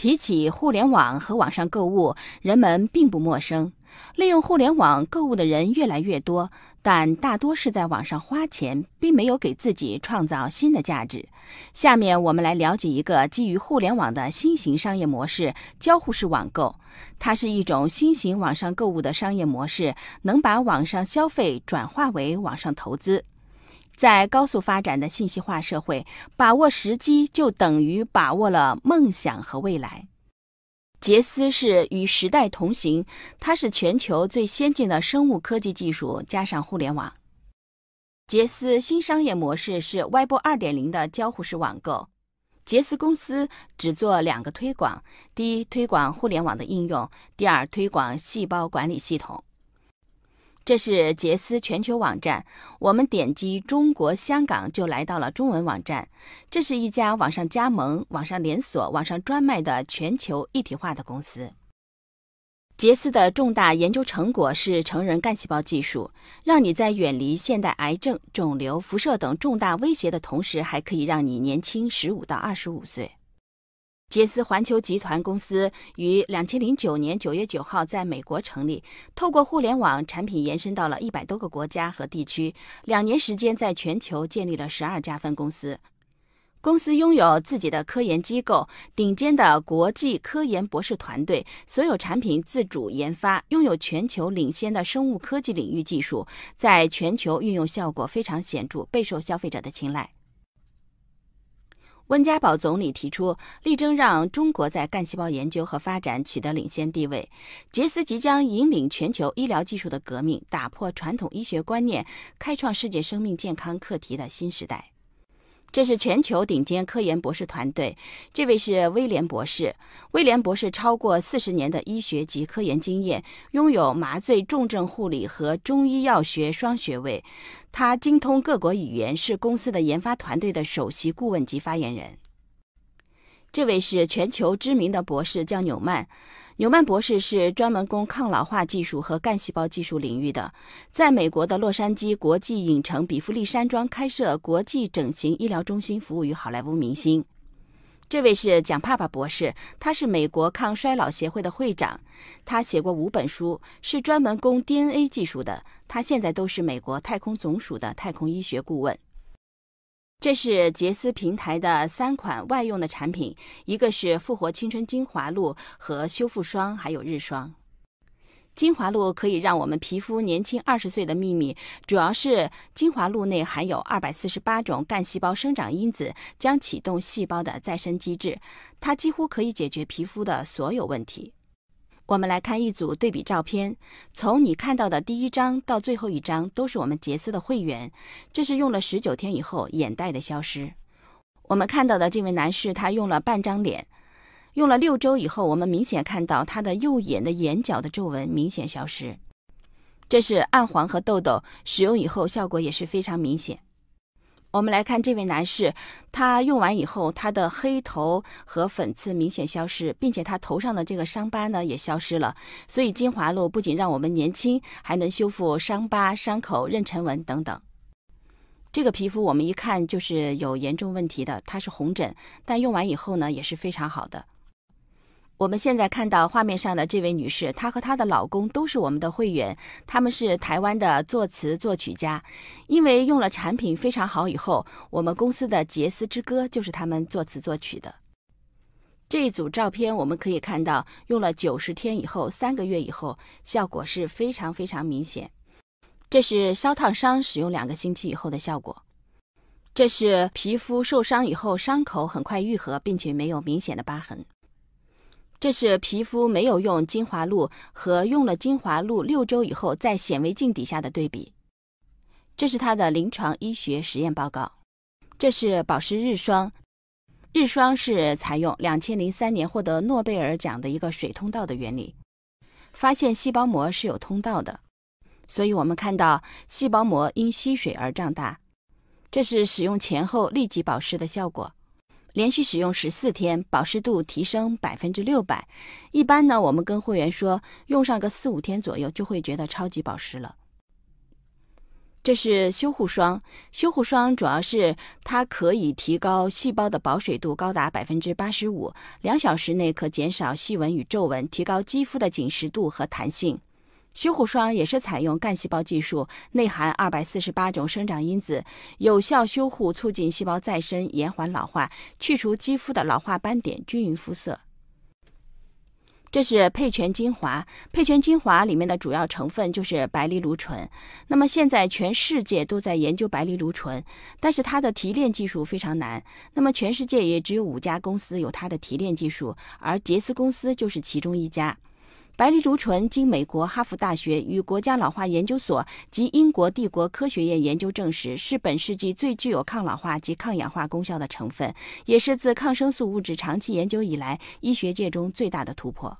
提起互联网和网上购物，人们并不陌生。利用互联网购物的人越来越多，但大多是在网上花钱，并没有给自己创造新的价值。下面我们来了解一个基于互联网的新型商业模式——交互式网购。它是一种新型网上购物的商业模式，能把网上消费转化为网上投资。在高速发展的信息化社会，把握时机就等于把握了梦想和未来。杰斯是与时代同行，它是全球最先进的生物科技技术加上互联网。杰斯新商业模式是 Web 2.0 的交互式网购。杰斯公司只做2个推广：第一，推广互联网的应用；第二，推广细胞管理系统。这是杰斯全球网站，我们点击中国香港就来到了中文网站。这是一家网上加盟、网上连锁、网上专卖的全球一体化的公司。杰斯的重大研究成果是成人干细胞技术，让你在远离现代癌症、肿瘤、辐射等重大威胁的同时，还可以让你年轻15到25岁。杰斯环球集团公司于2009年9月9号在美国成立，透过互联网，产品延伸到了100多个国家和地区，2年时间在全球建立了12家分公司。公司拥有自己的科研机构、顶尖的国际科研博士团队，所有产品自主研发，拥有全球领先的生物科技领域技术，在全球运用效果非常显著，备受消费者的青睐。温家宝总理提出，力争让中国在干细胞研究和发展取得领先地位。杰斯即将引领全球医疗技术的革命，打破传统医学观念，开创世界生命健康课题的新时代。这是全球顶尖科研博士团队，这位是威廉博士。威廉博士超过40年的医学及科研经验，拥有麻醉重症护理和中医药学双学位。他精通各国语言，是公司的研发团队的首席顾问及发言人。这位是全球知名的博士，叫纽曼。纽曼博士是专门攻抗老化技术和干细胞技术领域的，在美国的洛杉矶国际影城比弗利山庄开设国际整形医疗中心，服务于好莱坞明星。这位是蒋帕帕博士，他是美国抗衰老协会的会长，他写过5本书，是专门攻 DNA 技术的，他现在都是美国太空总署的太空医学顾问。这是杰斯平台的3款外用的产品，一个是复活青春精华露和修复霜，还有日霜。精华露可以让我们皮肤年轻20岁的秘密，主要是精华露内含有248种干细胞生长因子，将启动细胞的再生机制，它几乎可以解决皮肤的所有问题。我们来看一组对比照片，从你看到的第1张到最后1张都是我们杰斯的会员，这是用了19天以后眼袋的消失。我们看到的这位男士，他用了半张脸，用了6周以后，我们明显看到他的右眼的眼角的皱纹明显消失。这是暗黄和痘痘，使用以后效果也是非常明显。我们来看这位男士，他用完以后，他的黑头和粉刺明显消失，并且他头上的这个伤疤呢也消失了。所以精华露不仅让我们年轻，还能修复伤疤、伤口、妊娠纹等等。这个皮肤我们一看就是有严重问题的，它是红疹，但用完以后呢也是非常好的。我们现在看到画面上的这位女士，她和她的老公都是我们的会员，他们是台湾的作词作曲家。因为用了产品非常好以后，我们公司的杰斯之歌就是他们作词作曲的。这一组照片我们可以看到，用了90天以后，3个月以后，效果是非常非常明显。这是烧烫伤使用2个星期以后的效果。这是皮肤受伤以后，伤口很快愈合，并且没有明显的疤痕。这是皮肤没有用精华露和用了精华露6周以后在显微镜底下的对比。这是它的临床医学实验报告。这是保湿日霜，日霜是采用2003年获得诺贝尔奖的一个水通道的原理，发现细胞膜是有通道的，所以我们看到细胞膜因吸水而胀大。这是使用前后立即保湿的效果。连续使用14天，保湿度提升600%。一般呢，我们跟会员说，用上个4-5天左右就会觉得超级保湿了。 这是修护霜，修护霜主要是它可以提高细胞的保水度高达85%，2小时内可减少细纹与皱纹，提高肌肤的紧实度和弹性。修护霜也是采用干细胞技术，内含248种生长因子，有效修护，促进细胞再生，延缓老化，去除肌肤的老化斑点，均匀肤色。这是配全精华，配全精华里面的主要成分就是白藜芦醇。那么现在全世界都在研究白藜芦醇，但是它的提炼技术非常难。那么全世界也只有5家公司有它的提炼技术，而杰斯公司就是其中一家。白藜芦醇经美国哈佛大学与国家老化研究所及英国帝国科学院研究证实，是本世纪最具有抗老化及抗氧化功效的成分，也是自抗生素物质长期研究以来医学界中最大的突破。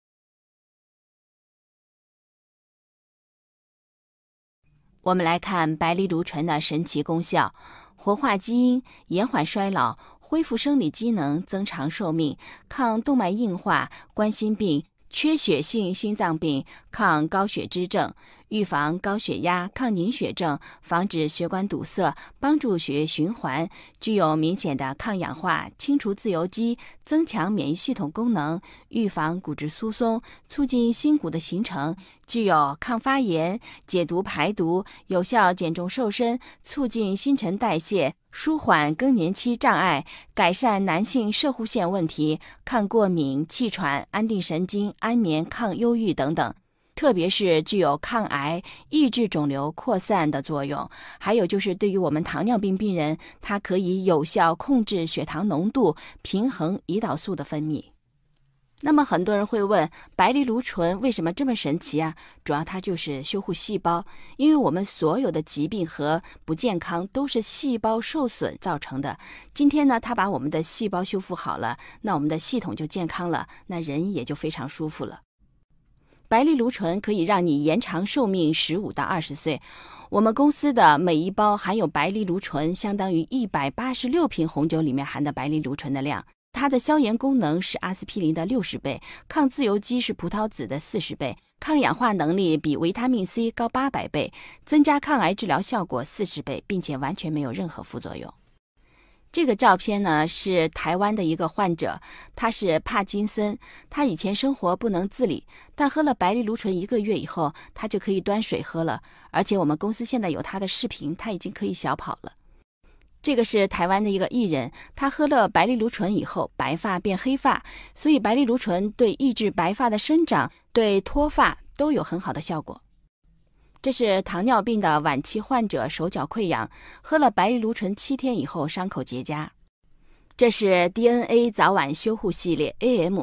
我们来看白藜芦醇的神奇功效：活化基因，延缓衰老，恢复生理机能，增长寿命，抗动脉硬化、冠心病、缺血性心脏病，抗高血脂症，预防高血压，抗凝血症，防止血管堵塞，帮助血液循环，具有明显的抗氧化、清除自由基，增强免疫系统功能，预防骨质疏松，促进新骨的形成，具有抗发炎、解毒排毒，有效减重瘦身，促进新陈代谢，舒缓更年期障碍，改善男性摄护腺问题，抗过敏、气喘，安定神经，安眠，抗忧郁等等。特别是具有抗癌、抑制肿瘤扩散的作用。还有就是对于我们糖尿病病人，它可以有效控制血糖浓度，平衡胰岛素的分泌。那么很多人会问，白藜芦醇为什么这么神奇啊？主要它就是修护细胞，因为我们所有的疾病和不健康都是细胞受损造成的。今天呢，它把我们的细胞修复好了，那我们的系统就健康了，那人也就非常舒服了。白藜芦醇可以让你延长寿命15到20岁。我们公司的每一包含有白藜芦醇，相当于186瓶红酒里面含的白藜芦醇的量。它的消炎功能是阿司匹林的60倍，抗自由基是葡萄籽的40倍，抗氧化能力比维他命 C 高800倍，增加抗癌治疗效果40倍，并且完全没有任何副作用。这个照片呢是台湾的一个患者，他是帕金森，他以前生活不能自理，但喝了白藜芦醇1个月以后，他就可以端水喝了，而且我们公司现在有他的视频，他已经可以小跑了。这个是台湾的一个艺人，他喝了白藜芦醇以后，白发变黑发，所以白藜芦醇对抑制白发的生长，对脱发都有很好的效果。这是糖尿病的晚期患者手脚溃疡，喝了白藜芦醇7天以后伤口结痂。这是 DNA 早晚修护系列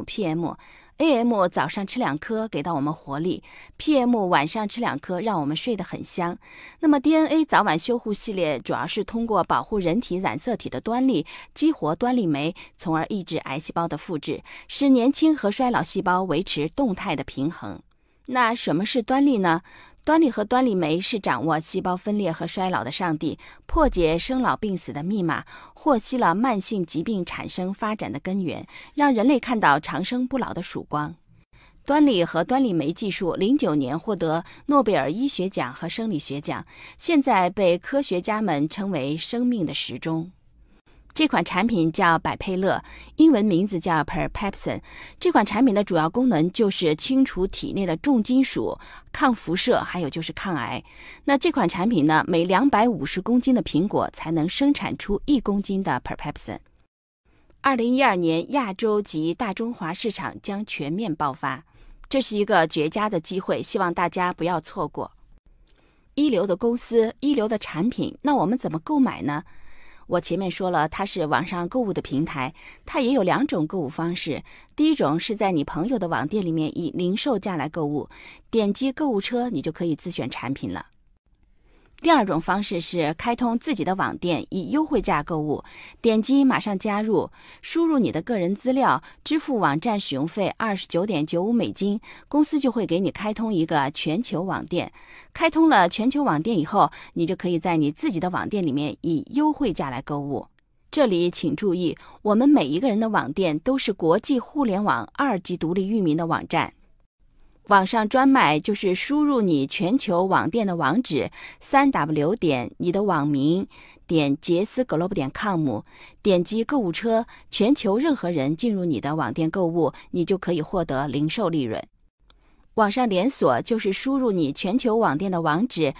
AM、PM。AM 早上吃2颗给到我们活力， PM 晚上吃2颗让我们睡得很香。那么 DNA 早晚修护系列主要是通过保护人体染色体的端粒，激活端粒酶，从而抑制癌细胞的复制，使年轻和衰老细胞维持动态的平衡。那什么是端粒呢？端粒和端粒酶是掌握细胞分裂和衰老的上帝，破解生老病死的密码，获悉了慢性疾病产生发展的根源，让人类看到长生不老的曙光。端粒和端粒酶技术09年获得诺贝尔医学奖和生理学奖，现在被科学家们称为生命的时钟。这款产品叫百佩乐，英文名字叫 Perpepsin。 这款产品的主要功能就是清除体内的重金属、抗辐射，还有就是抗癌。那这款产品呢，每250公斤的苹果才能生产出1公斤的 Perpepsin。 2012年亚洲及大中华市场将全面爆发，这是一个绝佳的机会，希望大家不要错过。一流的公司，一流的产品，那我们怎么购买呢？我前面说了，它是网上购物的平台，它也有2种购物方式。第一种是在你朋友的网店里面以零售价来购物，点击购物车，你就可以自选产品了。第二种方式是开通自己的网店，以优惠价购物，点击马上加入，输入你的个人资料，支付网站使用费29.95美金，公司就会给你开通一个全球网店。开通了全球网店以后，你就可以在你自己的网店里面以优惠价来购物。这里请注意，我们每一个人的网店都是国际互联网2级独立域名的网站。 网上专卖就是输入你全球网店的网址 3w 点你的网名点杰斯 global 点 com， 点击购物车，全球任何人进入你的网店购物，你就可以获得零售利润。网上连锁就是输入你全球网店的网址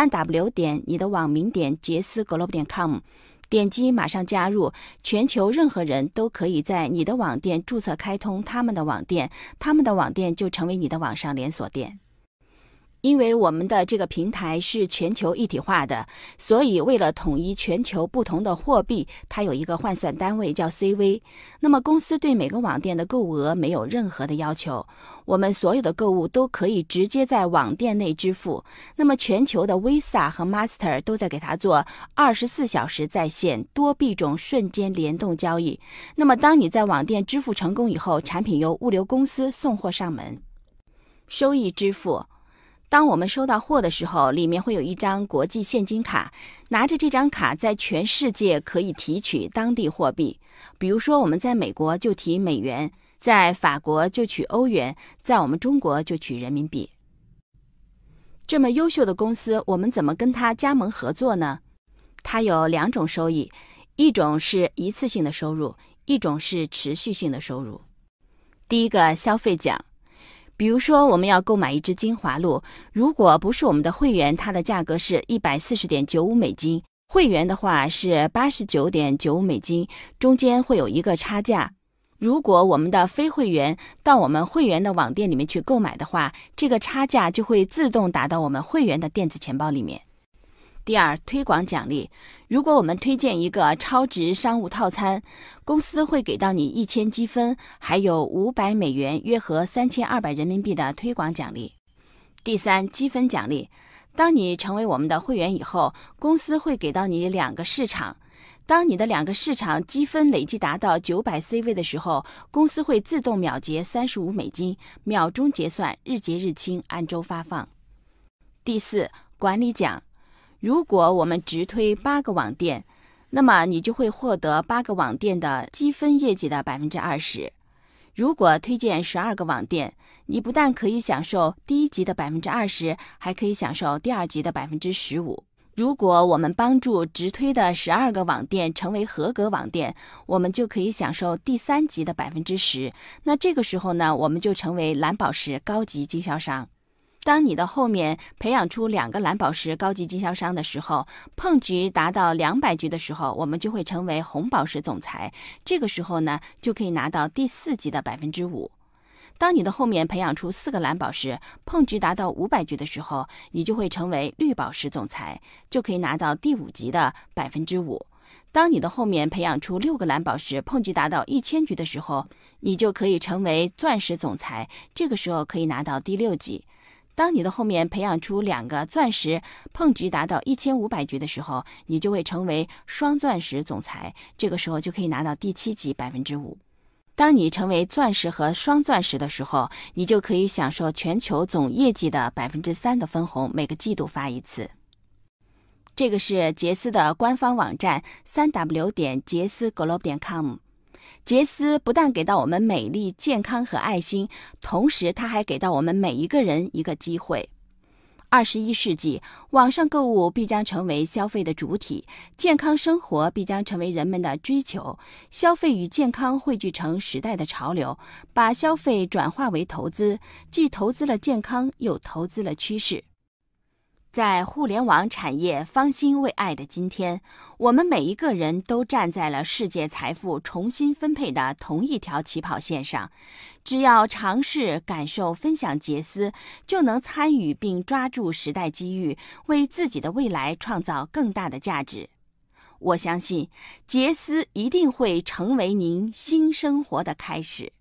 3w 点你的网名点杰斯 global 点 com， 点击马上加入，全球任何人都可以在你的网店注册开通他们的网店，他们的网店就成为你的网上连锁店。因为我们的这个平台是全球一体化的，所以为了统一全球不同的货币，它有一个换算单位叫 CV。那么公司对每个网店的购物额没有任何的要求，我们所有的购物都可以直接在网店内支付。那么全球的 Visa 和 Master 都在给它做24小时在线多币种瞬间联动交易。那么当你在网店支付成功以后，产品由物流公司送货上门。收益支付，当我们收到货的时候，里面会有一张国际现金卡，拿着这张卡在全世界可以提取当地货币，比如说我们在美国就提美元，在法国就取欧元，在我们中国就取人民币。这么优秀的公司，我们怎么跟它加盟合作呢？它有2种收益，一种是一次性的收入，一种是持续性的收入。第一个，消费奖。比如说我们要购买一支精华露，如果不是我们的会员，它的价格是140.95美金，会员的话是89.95美金，中间会有一个差价。如果我们的非会员到我们会员的网店里面去购买的话，这个差价就会自动打到我们会员的电子钱包里面。第二，推广奖励。如果我们推荐一个超值商务套餐，公司会给到你1000积分，还有500美元，约合3200人民币的推广奖励。第三，积分奖励。当你成为我们的会员以后，公司会给到你2个市场。当你的2个市场积分累计达到900 CV 的时候，公司会自动秒结35美金，秒钟结算，日结日清，按周发放。第四，管理奖。如果我们直推8个网店，那么你就会获得8个网店的积分业绩的 20%。如果推荐12个网店，你不但可以享受第1级的 20%， 还可以享受第2级的 15%。如果我们帮助直推的12个网店成为合格网店，我们就可以享受第3级的 10%。那这个时候呢，我们就成为蓝宝石高级经销商。当你的后面培养出2个蓝宝石高级经销商的时候，碰局达到200局的时候，我们就会成为红宝石总裁。这个时候呢，就可以拿到第4级的 5%。当你的后面培养出4个蓝宝石，碰局达到500局的时候，你就会成为绿宝石总裁，就可以拿到第5级的 5%。当你的后面培养出6个蓝宝石，碰局达到1000局的时候，你就可以成为钻石总裁，这个时候可以拿到第6级。当你的后面培养出2个钻石，碰局达到1500局的时候，你就会成为双钻石总裁，这个时候就可以拿到第7级 5%。当你成为钻石和双钻石的时候，你就可以享受全球总业绩的 3% 的分红，每个季度发一次。这个是杰斯的官方网站 3w 点杰斯 global 点 com。杰斯不但给到我们美丽、健康和爱心，同时它还给到我们每一个人一个机会。21世纪，网上购物必将成为消费的主体，健康生活必将成为人们的追求。消费与健康汇聚成时代的潮流，把消费转化为投资，既投资了健康，又投资了趋势。在互联网产业方兴未艾的今天，我们每一个人都站在了世界财富重新分配的同一条起跑线上。只要尝试、感受、分享杰斯，就能参与并抓住时代机遇，为自己的未来创造更大的价值。我相信，杰斯一定会成为您新生活的开始。